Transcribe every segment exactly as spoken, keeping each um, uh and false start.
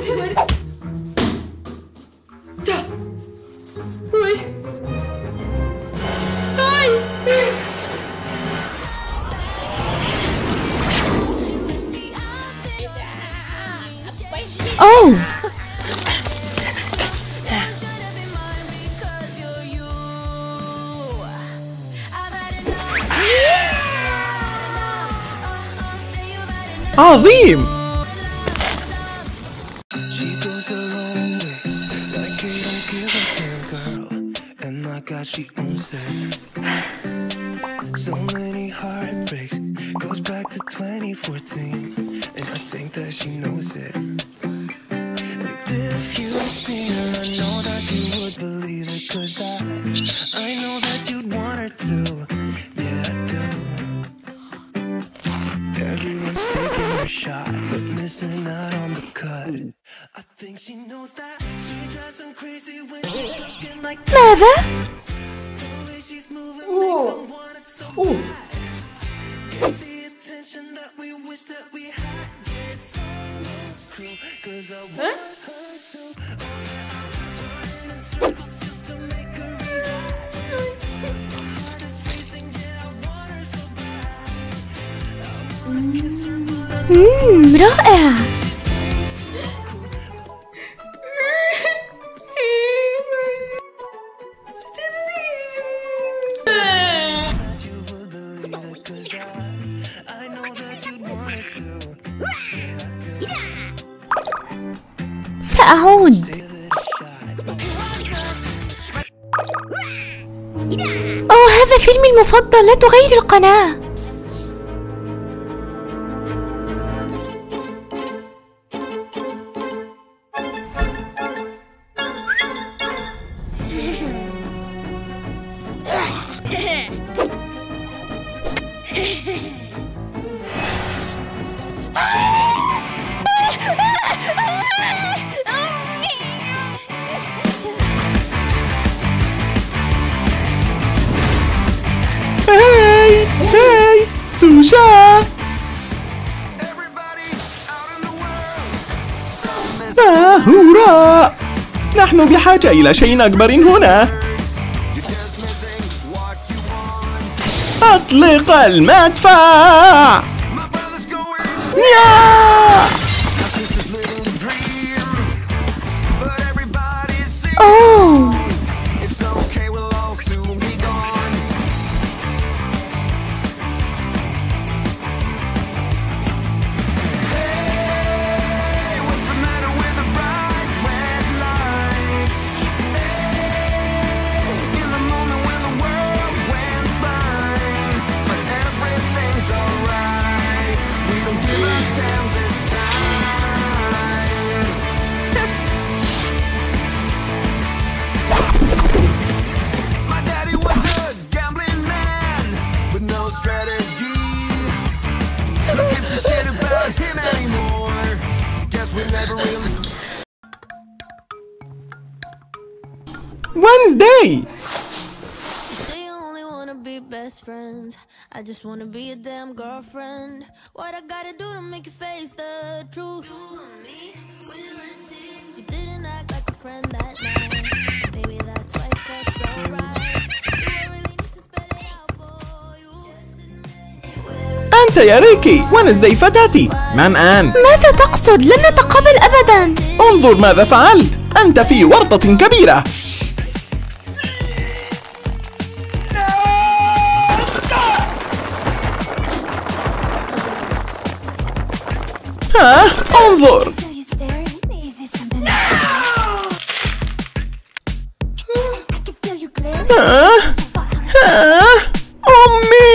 أوه عظيم. So many heartbreaks, goes back to twenty fourteen, and I think that she knows it. And if you see her, I know that you would believe it, 'cause I, I know that you'd want her to, yeah I do. Everyone's taking her shot, but missing out on the cut. I think she knows that she drives them crazy when she's looking like ماذا؟ أوه. أوه. ها؟ مم، رائع. سأعود. أوه هذا فيلمي المفضل، لا تغير القناة. هاي هاي سوشا. آه هورا، نحن بحاجة إلى شيء أكبر هنا. أطلق المدفع. يا أوه Wednesday. They only wanna be best friends. I just wanna be a damn girlfriend. What I gotta do to make you face the truth? You didn't act like a friend that night. Maybe that's why it felt so right. Do I really need to spell it out for you? أنت يا ريكي. Wednesday فتاتي. من آن؟ ماذا تقصد؟ لن نتقابل أبدا. انظر ماذا فعلت. أنت في ورطة كبيرة. ها انظر. ها ها أمي.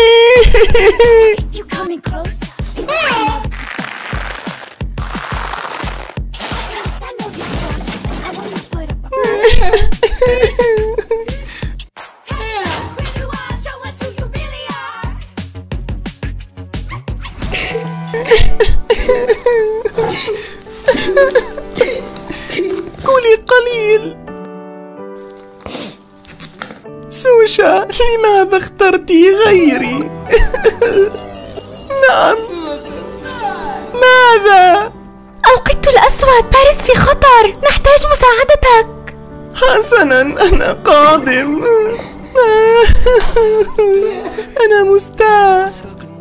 كلي قليل. سوشا، لماذا اخترتي غيري؟ نعم. ماذا؟ القط الأسود. الأسود، باريس في خطر، نحتاج مساعدتك. حسناً، أنا قادم. أنا مستاء.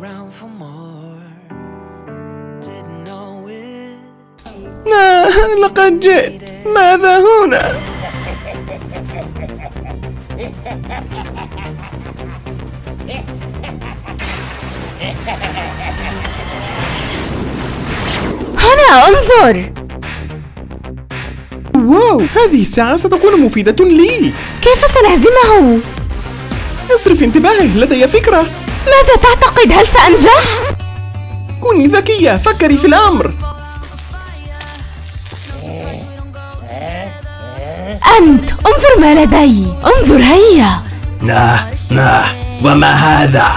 لا، لقد جئت. ماذا هنا؟ هنا انظر. واو، هذه الساعة ستكون مفيدة لي. كيف سنهزمه؟ اصرف انتباهه، لدي فكرة. ماذا تعتقد؟ هل سأنجح؟ كوني ذكية، فكري في الأمر. أنت انظر ما لدي، انظر هيا. نا نا وما هذا؟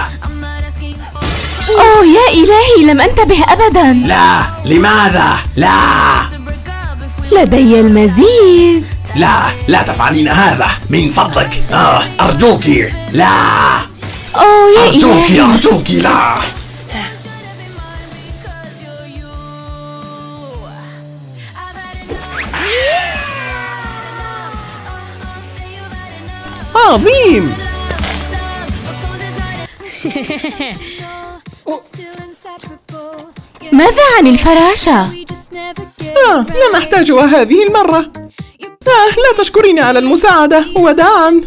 أوه يا إلهي، لم أنتبه أبدا. لا، لماذا؟ لا لدي المزيد. لا لا تفعلين هذا من فضلك. آه أرجوك لا. أوه يا أرجوك إلهي. أرجوك لا. عظيم. ماذا عن الفراشة؟ آه، لم أحتاجها هذه المرة. آه، لا تشكريني على المساعدة. وداعا.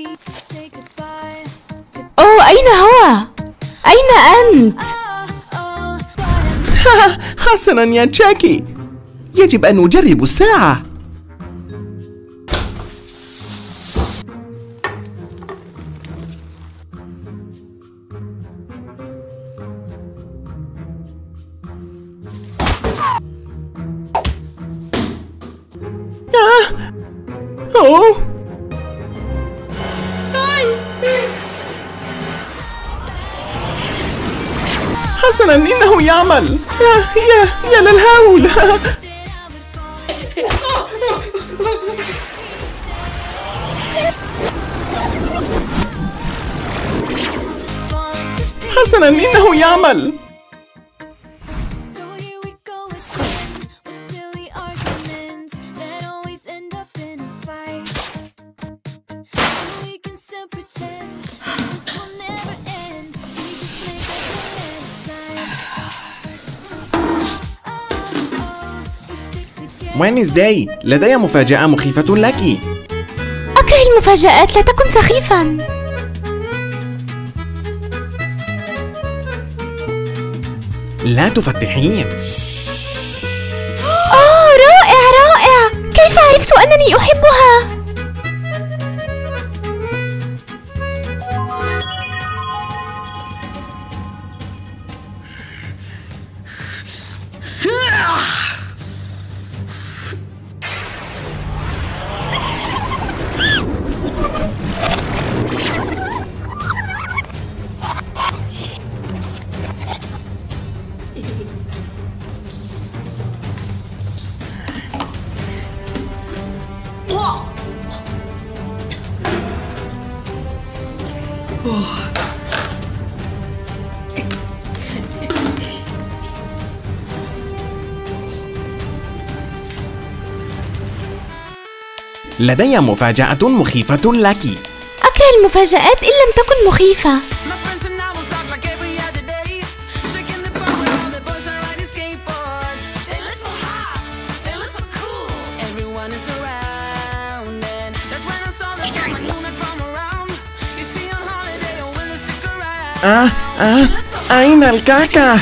أوه، أين هو؟ أين أنت؟ حسناً يا تشاكي، يجب أن نجرب الساعة. آه. أوه. حسناً، إنه يعمل. يا يا يا للهول. حسناً، إنه يعمل. وينزداي، لدي مفاجأة مخيفة لك. أكره المفاجآت، لا تكن سخيفا. لا تفتحين. أوه، رائع رائع. كيف عرفت أنني أحبها؟ لدي مفاجأة مخيفة لك. أكره المفاجآت إن لم تكن مخيفة. آه آه أين الكعكة؟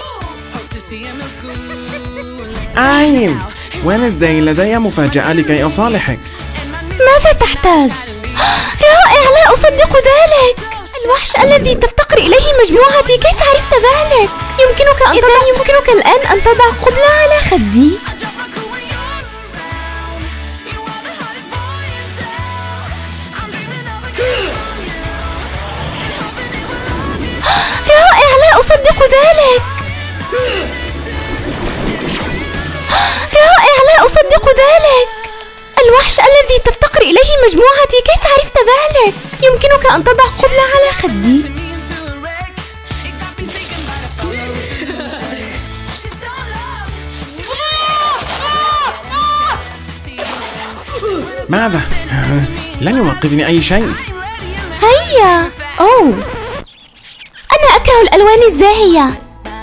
أين؟ وينزداي، لدي مفاجأة لكي أصالحك. ماذا تحتاج؟ رائع، لا أصدق ذلك. الوحش الذي تفتقر إليه مجموعتي، كيف عرفت ذلك؟ يمكنك أن تضع يمكنك الآن أن تضع قبلة على خدي. رائع، لا أصدق ذلك. رائع، لا أصدق ذلك. الوحش الذي تفتقر إليه مجموعتي، كيف عرفت ذلك؟ يمكنك أن تضع قبلة على خدي. ماذا؟ لن يوقفني أي شيء. هيا. أوه، أنا أكره الألوان الزاهية.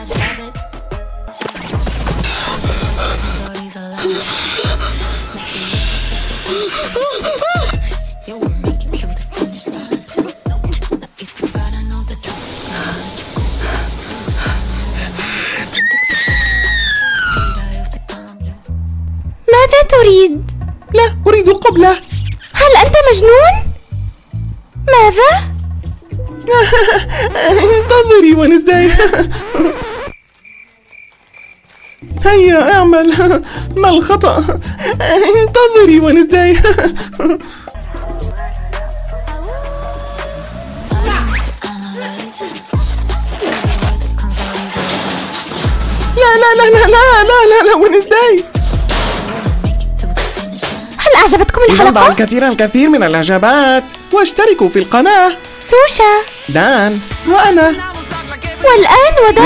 ماذا تريد؟ لا أريد القبلة. هل أنت مجنون؟ ماذا؟ انتظري ونزداي. هيا اعمل. ما الخطأ؟ انتظري ونزداي. لا لا لا لا لا لا لا لا ونزداي. هل أعجبتكم الحلقة؟ نضع الكثير الكثير من الإعجابات واشتركوا في القناة. سوشا، دان وأنا. والآن ودان.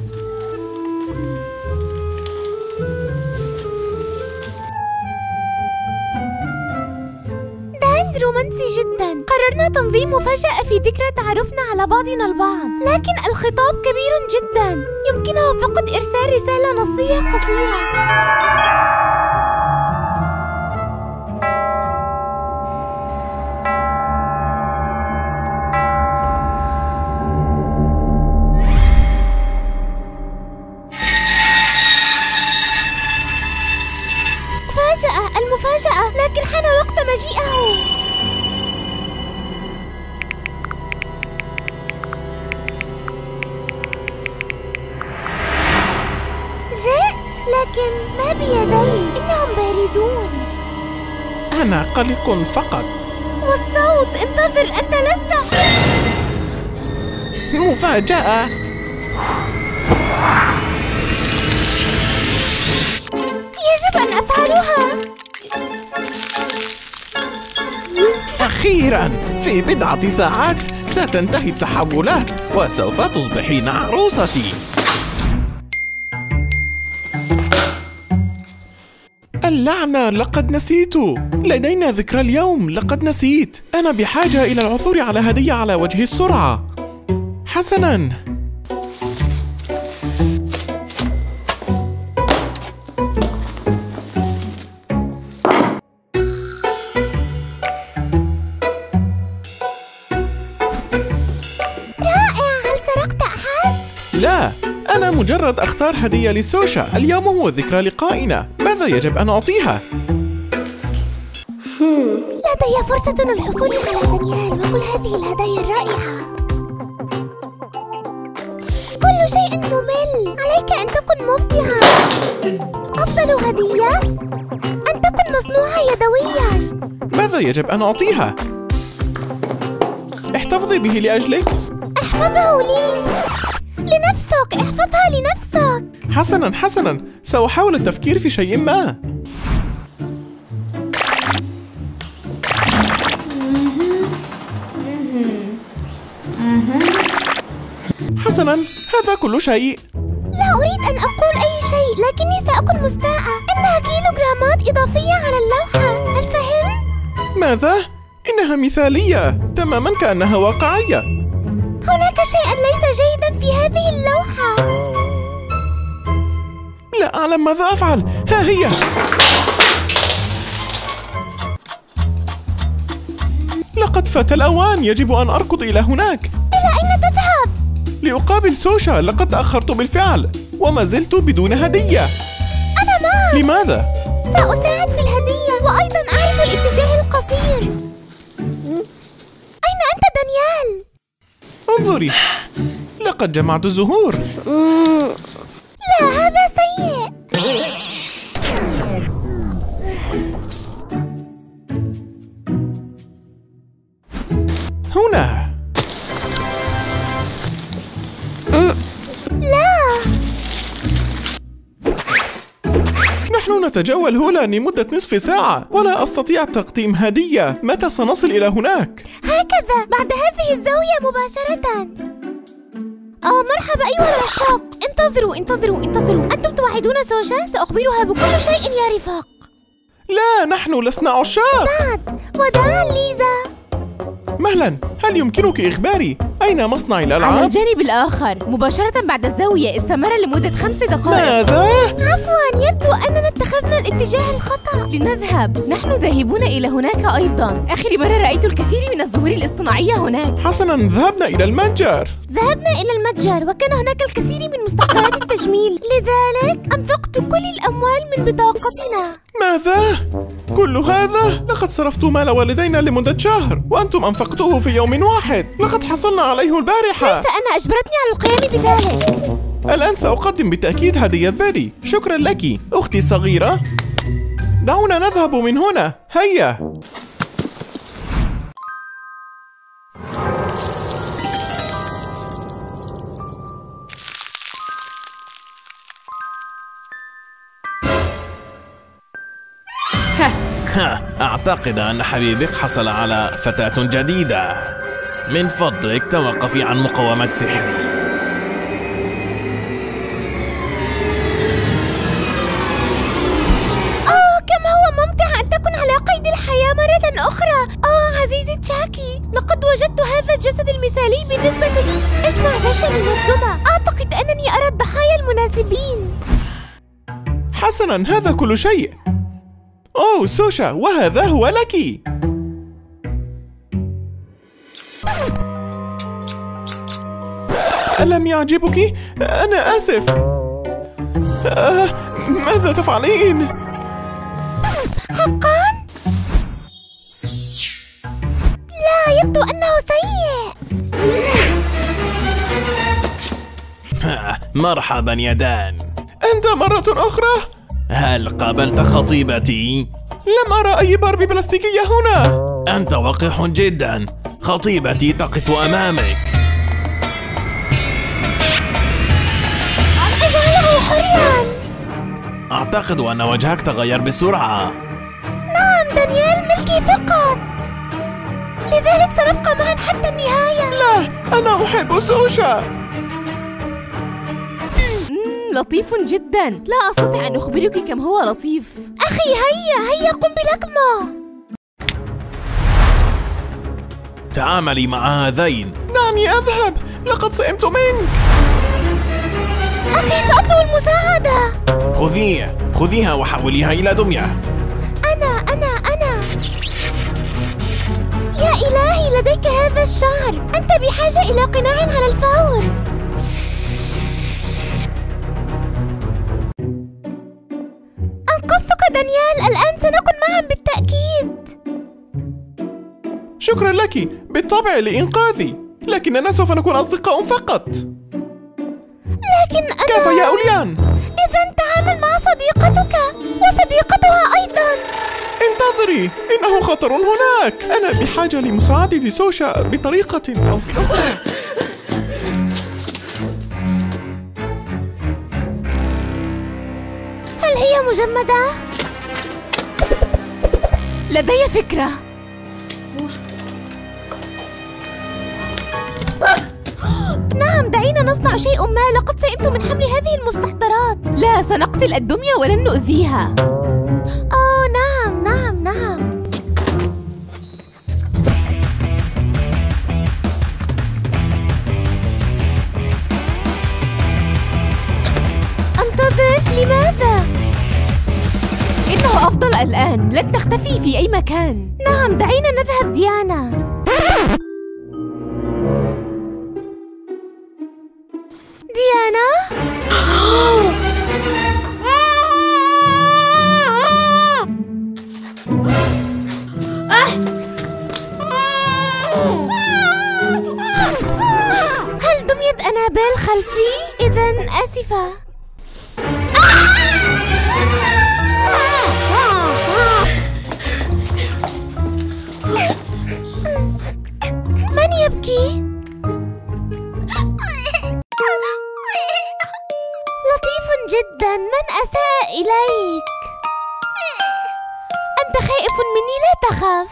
دان رومانسي جدا. قررنا تنظيم مفاجأة في ذكرى تعرفنا على بعضنا البعض، لكن الخطاب كبير جدا، يمكنه فقط إرسال رسالة نصية قصيرة. المفاجأة، لكن حان وقت مجيئه. جئت، لكن ما بيدي، إنهم باردون. أنا قلق فقط. والصوت، انتظر، أنت لست. مفاجأة. يجب أن أفعلها. أخيراً، في بضعة ساعات ستنتهي التحولات وسوف تصبحين عروستي. اللعنة، لقد نسيت. لدينا ذكرى اليوم، لقد نسيت. أنا بحاجة إلى العثور على هدية على وجه السرعة. حسناً. لا، أنا مجرد أختار هدية لسوشا. اليوم هو ذكرى لقائنا. ماذا يجب أن أعطيها؟ لدي فرصة للحصول على دانيال وكل هذه الهدايا الرائعة. كل شيء ممل، عليك أن تكن مبدعا. أفضل هدية أن تكن مصنوعة يدويا. ماذا يجب أن أعطيها؟ احتفظي به لأجلك. احفظه لي لنفسك، احفظها لنفسك. حسناً حسناً، سأحاول التفكير في شيء ما. حسناً، هذا كل شيء. لا أريد أن أقول أي شيء، لكني سأكون مستاءة. إنها كيلوغرامات إضافية على اللوحة، هل فهمت؟ ماذا؟ إنها مثالية تماماً، كأنها واقعية. هناك شيء ليس جيدا في هذه اللوحة. لا أعلم ماذا أفعل. ها هي. لقد فات الأوان، يجب أن أركض إلى هناك. إلى أين تذهب؟ لأقابل سوشا، لقد تأخرت بالفعل وما زلت بدون هدية. أنا معك. لماذا؟ سأساعد في الهدية، وأيضا أعرف الاتجاه القصير. أين أنت دانيال؟ انظري، لقد جمعت الزهور. لا، هذا سيء. هنا. لا. نحن نتجول هنا لمدة نصف ساعة ولا أستطيع تقديم هدية. متى سنصل إلى هناك؟ هكذا، بعد هذه الزاوية مباشرة. آه مرحبا أيها الرشاق. انتظروا انتظروا انتظروا، أنتم توعدون سوشا؟ سأخبرها بكل شيء يا رفاق. لا، نحن لسنا عشاق. بعد وداعا ليزا. مهلا، هل يمكنك إخباري أين مصنع الألعاب؟ على الجانب الآخر مباشرة بعد الزاوية. استمر لمدة خمس دقائق. ماذا؟ عفوا، يبدو أننا اتخذنا الاتجاه الخطأ. لنذهب، نحن ذاهبون إلى هناك أيضا. آخر مرة رأيت الكثير من الزهور الاصطناعية هناك. حسنا، ذهبنا إلى المتجر. ذهبنا إلى المتجر وكان هناك الكثير من مستحضرات التجميل، لذلك أنفقت كل الأموال من بطاقتنا. ماذا؟ كل هذا؟ لقد صرفت مال والدينا لمدة شهر وأنتم أنفقتوه في يوم واحد. لقد حصلنا عليه البارحة. ليس أنا، أجبرتني على القيام بذلك. الآن سأقدم بالتأكيد هدية بادي. شكرا لك أختي الصغيرة. دعونا نذهب من هنا، هيا. أعتقد أن حبيبك حصل على فتاة جديدة. من فضلك توقفي عن مقاومة سحري. أوه، كم هو ممتع أن تكون على قيد الحياة مرة أخرى. أوه عزيزي تشاكي، لقد وجدت هذا الجسد المثالي بالنسبة لي. اجمع جيشا من الدمى. أعتقد أنني أرى الضحايا المناسبين. حسنا، هذا كل شيء. أوه سوشا، وهذا هو لك. ألم يعجبك؟ أنا آسف. آه، ماذا تفعلين؟ حقا؟ لا، يبدو أنه سيء. مرحبا يا دان. أنت مرة أخرى؟ هل قابلت خطيبتي؟ لم أرى أي باربي بلاستيكية هنا. أنت وقح جدا. خطيبتي تقف أمامك. اجعله حرا. أعتقد أن وجهك تغير بسرعة. نعم دانيال، ملكي فقط، لذلك سنبقى معا حتى النهاية. لا، أنا أحب سوشا. لطيف جدا. لا أستطيع أن أخبرك كم هو لطيف. أخي هيا هيا، قم بلكمة. تعاملي مع هذين. دعني أذهب، لقد سئمت منك. أخي سأطلب المساعدة. خذيه خذيها وحوليها إلى دمية. أنا أنا أنا يا إلهي، لديك هذا الشعر. أنت بحاجة إلى قناع على الفور. أنقذتك دانيال، الآن سنكون معا بالتأكيد. شكرا لك، بالطبع لإنقاذي، لكننا سوف نكون أصدقاء فقط. لكن أنا... كيف يا أوليان؟ إذا تعامل مع صديقتك وصديقتها أيضا. انتظري، إنه خطر هناك. أنا بحاجة لمساعدة سوشا بطريقة أو بأخرى. هل هي مجمدة؟ لدي فكرة. نعم، دعينا نصنع شيء ما. لقد سئمت من حمل هذه المستحضرات. لا، سنقتل الدمية ولن نؤذيها. أوه نعم نعم نعم. انتظر، لماذا؟ إنه أفضل الآن، لن تختفي في أي مكان. نعم، دعينا نذهب ديانا. ديانا؟ هل دميت أنابيل خلفي؟ إذن آسفة. من يبكي؟ لطيف جدا، من أساء إليك؟ أنت خائف مني، لا تخف.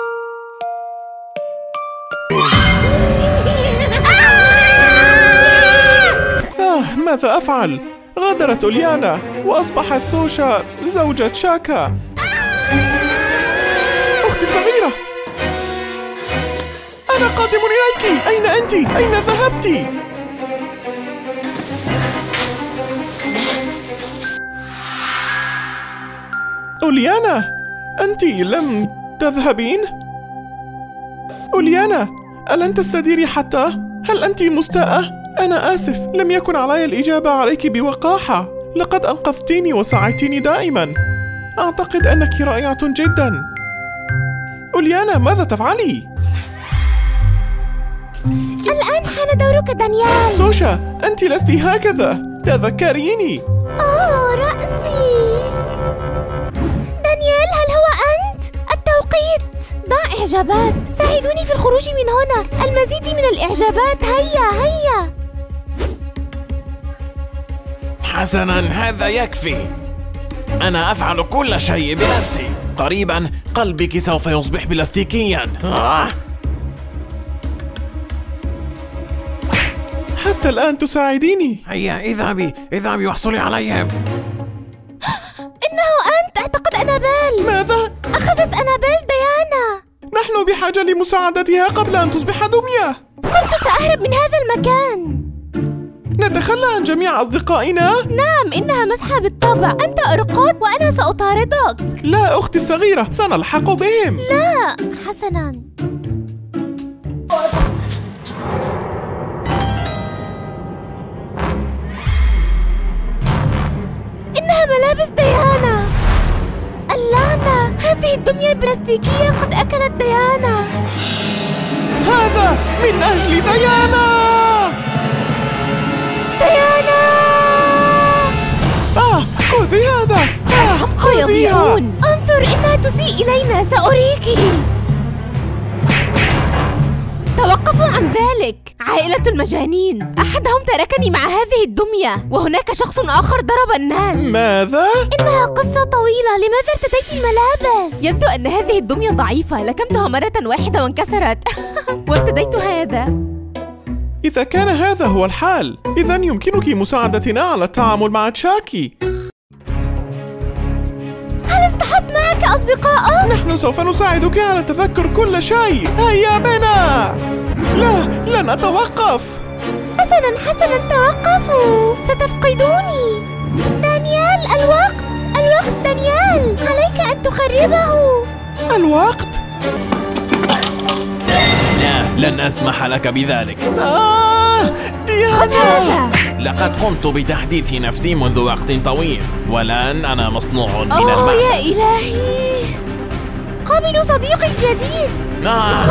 آه، ماذا أفعل؟ غادرت أوليانا وأصبحت سوشا زوجة شاكا. الصغيرة، أنا قادم إليك. أين أنت؟ أين ذهبت؟ أوليانا، أنت لم تذهبين؟ أوليانا، ألن تستديري حتى؟ هل أنت مستاءة؟ أنا آسف، لم يكن علي الإجابة عليك بوقاحة. لقد أنقذتيني وساعدتيني دائما. أعتقد أنك رائعة جدا. أوليانا، ماذا تفعلي؟ الآن حان دورك دانيال. سوشا، أنت لست هكذا، تذكريني. أوه، رأسي. دانيال، هل هو أنت؟ التوقيت. ضع إعجابات. ساعدوني في الخروج من هنا. المزيد من الإعجابات. هيا هيا. حسناً، هذا يكفي. أنا أفعل كل شيء بنفسي. قريباً قلبك سوف يصبح بلاستيكياً. آه. حتى الآن تساعديني. هيا اذهبي اذهبي واحصلي عليهم. إنه أنت. أعتقد أنابيل. ماذا؟ أخذت أنابيل ديانا. نحن بحاجة لمساعدتها قبل أن تصبح دمية. كنت سأهرب من هذا المكان. نتخلى عن جميع أصدقائنا؟ نعم، إنها مسحة بالطبع. أنت أرقد وأنا سأطاردك. لا أختي الصغيرة، سنلحق بهم. لا، حسناً. إنها ملابس ديانا. اللعنة، هذه الدمية البلاستيكية قد أكلت ديانا. هذا من أجل ديانا. ديانا! آه، خذي هذا. آه، خذيها. انظر، إنها تسيء إلينا. سأريك. توقفوا عن ذلك. عائلة المجانين. أحدهم تركني مع هذه الدمية، وهناك شخص آخر ضرب الناس. ماذا؟ إنها قصة طويلة. لماذا ارتديت الملابس؟ يبدو أن هذه الدمية ضعيفة. لكمتها مرة واحدة وانكسرت. وارتديت هذا. إذا كان هذا هو الحال، إذا يمكنك مساعدتنا على التعامل مع تشاكي. هل اصطحبت معك أصدقاء؟ نحن سوف نساعدك على تذكر كل شيء. هيا بنا. لا، لن أتوقف. حسناً حسناً، توقفوا. ستفقدوني. دانيال، الوقت. الوقت دانيال، عليك أن تخربه. الوقت؟ لا، لن أسمح لك بذلك. آه، ديانا. لقد قمت بتحديث نفسي منذ وقت طويل، والآن أنا مصنوع من أوه الماء. يا إلهي، قابلوا صديقي الجديد. آه.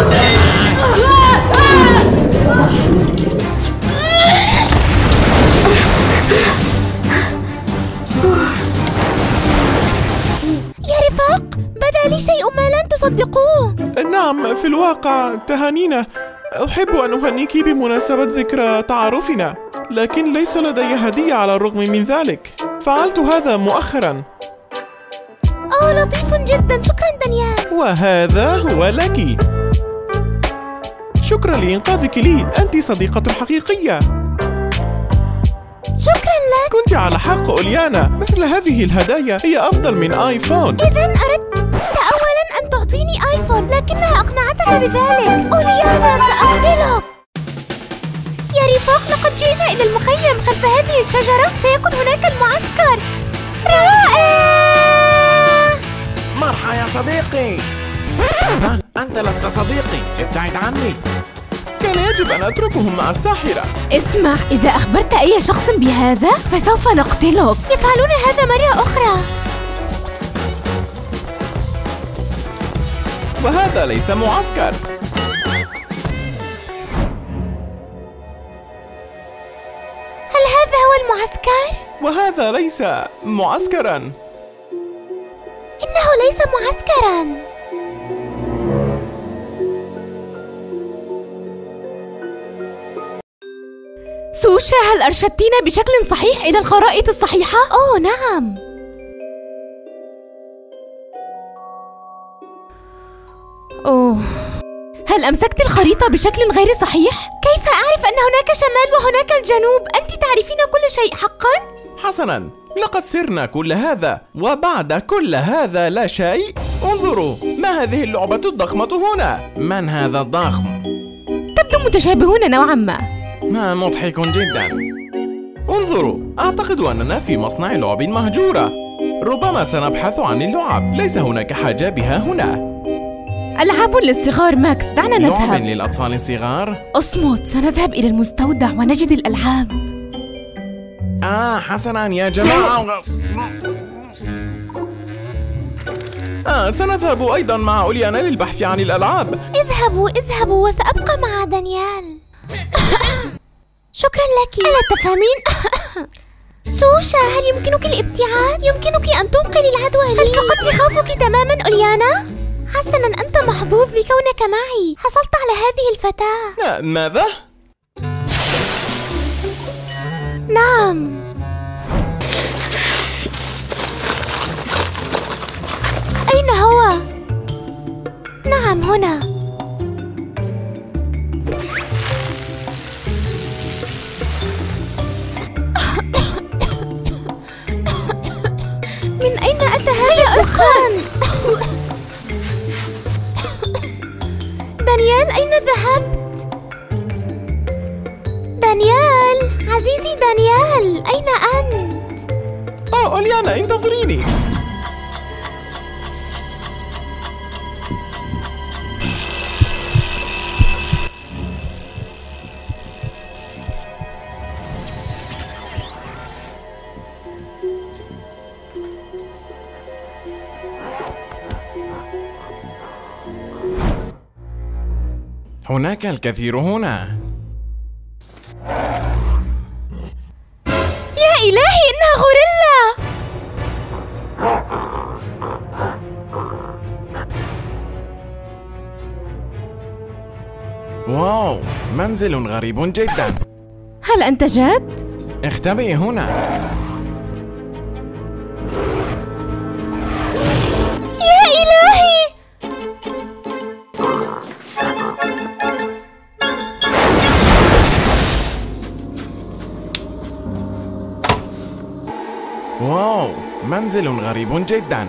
يا رفاق، بدا لي شيء ما لن تصدقوه. نعم، في الواقع تهانينا. أحب أن أهنيك بمناسبة ذكرى تعارفنا، لكن ليس لدي هدية على الرغم من ذلك. فعلت هذا مؤخرا. أوه، لطيف جدا. شكرا دانيال. وهذا هو لك. شكرا لإنقاذك لي. أنت صديقة حقيقية. شكرا لك. كنت على حق أوليانا، مثل هذه الهدايا هي أفضل من آيفون. إذن أردت أولا أن تعطيني آيفون، لكنها أقنعتك بذلك. أوليانا، سأقتلك. يا رفاق، لقد جئنا إلى المخيم خلف هذه الشجرة. سيكون هناك المعسكر. رائع. مرحبا يا صديقي. ماذا؟ أنت لست صديقي، ابتعد عني. كان يجب أن أتركهم مع الساحرة. اسمع، إذا أخبرت أي شخص بهذا فسوف نقتلك. يفعلون هذا مرة أخرى. وهذا ليس معسكر. هل هذا هو المعسكر؟ وهذا ليس معسكرا. إنه ليس معسكرا. سوشا، هل أرشدتينا بشكل صحيح إلى الخرائط الصحيحة؟ أوه نعم. أوه، هل أمسكت الخريطة بشكل غير صحيح؟ كيف أعرف أن هناك شمال وهناك الجنوب؟ أنت تعرفين كل شيء حقا؟ حسنا، لقد سرنا كل هذا، وبعد كل هذا لا شيء. انظروا، ما ما هذه اللعبة الضخمة هنا؟ من هذا الضخم؟ تبدو متشابهون نوعا ما. ما مضحك جدا. انظروا، أعتقد أننا في مصنع لعب مهجورة. ربما سنبحث عن اللعب، ليس هناك حاجة بها هنا. ألعاب للصغار ماكس، دعنا لعب نذهب. للأطفال الصغار؟ اصمت، سنذهب إلى المستودع ونجد الألعاب. آه حسنا يا جماعة. آه سنذهب أيضا مع أوليانا للبحث عن الألعاب. اذهبوا اذهبوا وسأبقى مع دانيال. شكرا لك. ألا تفهمين؟ سوشا، هل يمكنك الابتعاد؟ يمكنك أن تنقلي العدوى لي. هل فقدت خوفك تماما أوليانا؟ حسنا، أنت محظوظ بكونك معي. حصلت على هذه الفتاة. آه ماذا؟ نعم. أين هو؟ نعم هنا. من أين أتى هذا الدخان؟ دانيال، أين ذهبت؟ دانيال، عزيزي دانيال، أين أنت؟ آه أوليانا، انتظريني. هناك الكثير هنا. يا إلهي، إنها غوريلا! واو، منزل غريب جدا. هل أنت جاد؟ اختبئي هنا. يا إلهي! واو، منزل غريب جدا.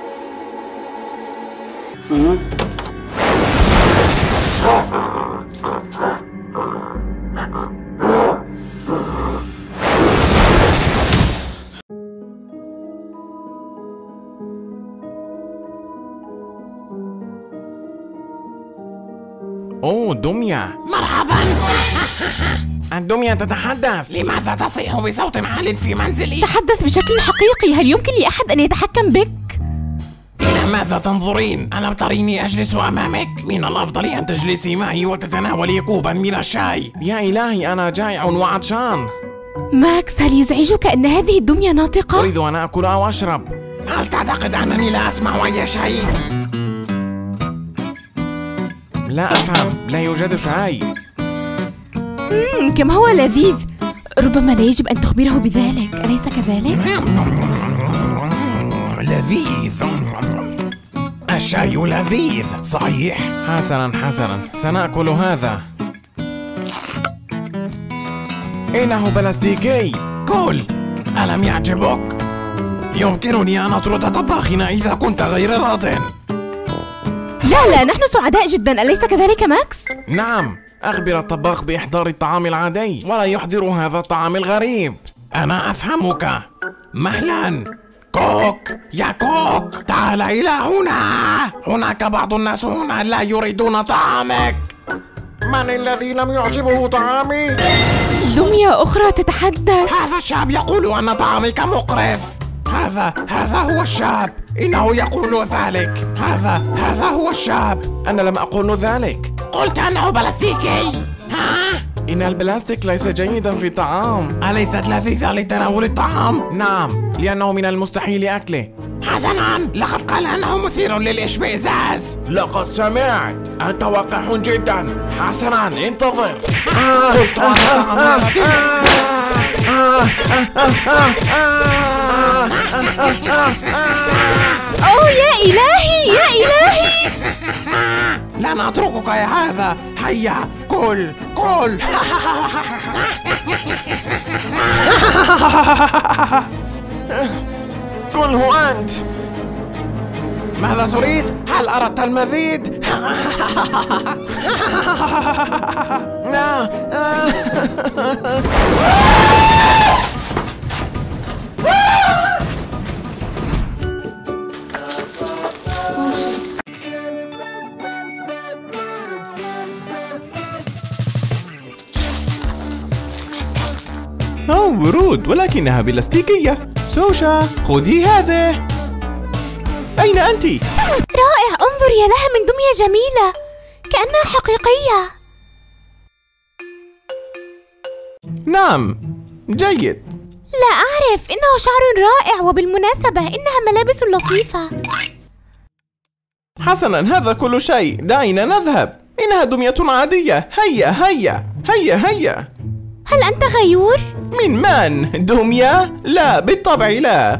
أوه دمية. مرحبا. الدمية تتحدث. لماذا تصيح بصوت عال في منزلي؟ تحدث بشكل حقيقي. هل يمكن لأحد أن يتحكم بك؟ إلى ماذا تنظرين؟ ألم تريني أجلس أمامك؟ من الأفضل أن تجلسي معي وتتناولي كوبا من الشاي. يا إلهي، أنا جائع وعطشان. ماكس، هل يزعجك أن هذه الدمية ناطقة؟ أريد أن آكل أو أشرب. هل تعتقد أنني لا أسمع أي شيء؟ لا أفهم، لا يوجد شاي. مم، كم هو لذيذ. ربما لا يجب أن تخبره بذلك، أليس كذلك؟ لذيذ. الشاي لذيذ، صحيح. حسنا حسنا، سنأكل هذا. إنه بلاستيكي. كل. ألم يعجبك؟ يمكنني أن أطرد طباخنا إذا كنت غير راضٍ. لا لا، نحن سعداء جدا، أليس كذلك ماكس؟ نعم، أخبر الطباخ بإحضار الطعام العادي ولا يحضر هذا الطعام الغريب. أنا أفهمك. مهلا كوك، يا كوك، تعال إلى هنا. هناك بعض الناس هنا لا يريدون طعامك. من الذي لم يعجبه طعامي؟ دمية أخرى تتحدث. هذا الشاب يقول أن طعامك مقرف. هذا هذا هو الشاب، إنه يقول ذلك. هذا هذا هو الشاب. أنا لم أقول ذلك. قلت أنه بلاستيكي. ها؟ إن البلاستيك ليس جيدا في الطعام. أليست لذيذة لتناول الطعام؟ نعم، لأنه من المستحيل أكله. حسناً، لقد قال أنه مثير للإشمئزاز. لقد سمعت، أنت وقح جدا. حسنا، انتظر. أوه يا إلهي، يا إلهي! لن أتركك يا هذا. هيا كل كل. كله أنت. ماذا تريد؟ هل أردت المزيد؟ أوه ورود، ولكنها بلاستيكية. سوشا خذي هذا. أين أنت؟ رائع، انظري لها من دمية جميلة كأنها حقيقية. نعم جيد. لا أعرف، إنه شعر رائع، وبالمناسبة إنها ملابس لطيفة. حسنا، هذا كل شيء، دعينا نذهب. إنها دمية عادية. هيا هيا هيا هيا. هل أنت غيور؟ من من؟ دمية؟ لا بالطبع لا.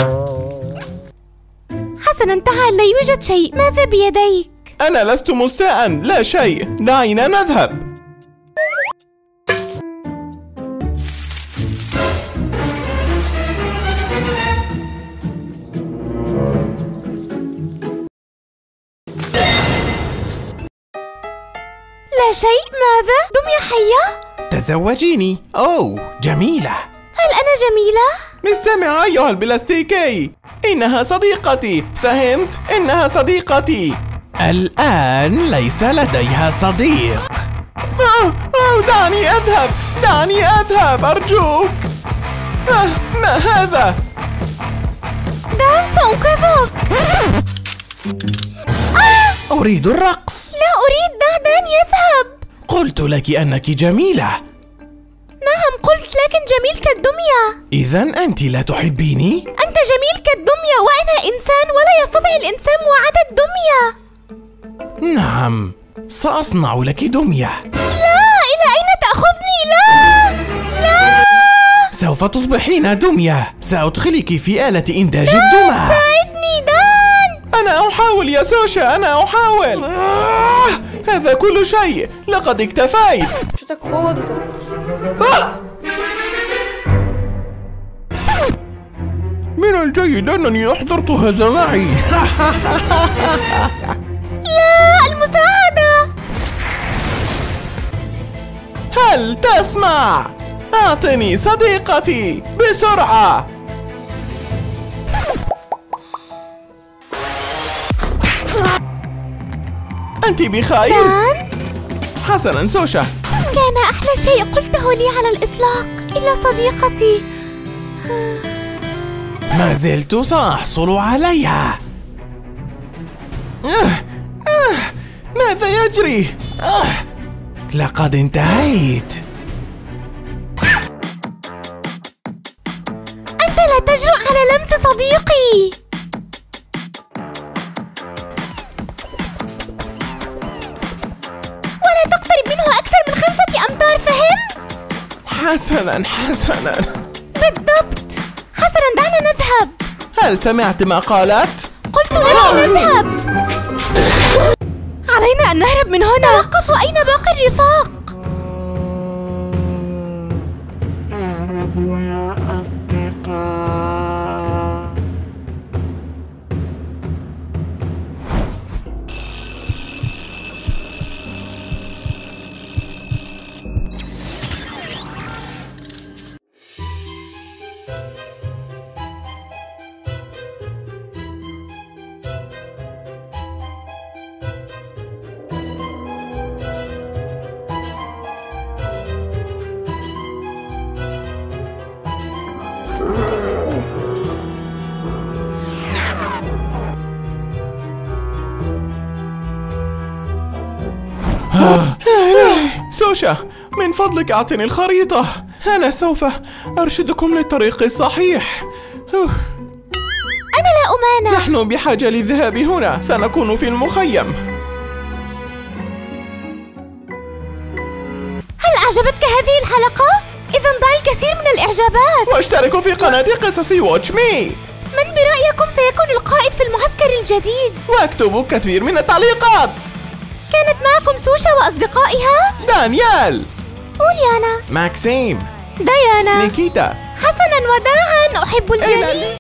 حسنا تعال، لا يوجد شيء. ماذا بيديك؟ أنا لست مستاء، لا شيء، دعينا نذهب. لا شيء. ماذا؟ دمية حية؟ تزوجيني. أوه جميلة. هل أنا جميلة؟ استمع أيها البلاستيكي، إنها صديقتي، فهمت؟ إنها صديقتي. الآن ليس لديها صديق. آه آه دعني أذهب، دعني أذهب أرجوك. آه ما هذا؟ دان سأنقذك. آه! أريد الرقص. لا أريد، دع دان يذهب. قلت لك أنك جميلة. نعم قلت، لكن جميل كالدمية. إذن أنت لا تحبيني؟ أنت جميل كالدمية، وأنا إنسان ولا يستطيع الإنسان مواعدة الدمية. نعم، سأصنع لك دمية. لا، إلى أين تأخذني؟ لا لا. سوف تصبحين دمية. سأدخلك في آلة إنتاج دان الدمى. ساعدني دان. أنا أحاول يا سوشا، أنا أحاول. آه هذا كل شيء، لقد اكتفيت. Что так холодно-то? من الجيد أنني أحضرت هذا معي. لا، المساعدة. هل تسمع؟ أعطني صديقتي بسرعة. أنت بخير؟ دان؟ حسنا سوشا. كان أحلى شيء قلته لي على الإطلاق، إلا صديقتي. ما زلت سأحصل عليها. آه آه ماذا يجري؟ آه لقد انتهيت. أنت لا تجرؤ على لمس صديقي. ولا تقترب منه أكثر من خمسة أمتار، فهمت؟ حسنا حسنا. بالضبط. حسنا دعنا نذهب. هل سمعت ما قالت؟ قلت لك نذهب. علينا أن نهرب من هنا. توقفوا، أين باقي الرفاق؟ اهربوا يا أصدقاء. سوشا من فضلك أعطني الخريطة، أنا سوف أرشدكم للطريق الصحيح. أنا لا أمانع. نحن بحاجة للذهاب هنا، سنكون في المخيم. هل أعجبتك هذه الحلقة؟ إذا ضع الكثير من الإعجابات واشتركوا في قناة قصصي واتش مي. من برأيكم سيكون القائد في المعسكر الجديد؟ واكتبوا كثير من التعليقات. كانت معكم سوشا وأصدقائها دانيال، أوليانا، ماكسيم، ديانا، نيكيتا. حسنا وداعا، أحب الجميع.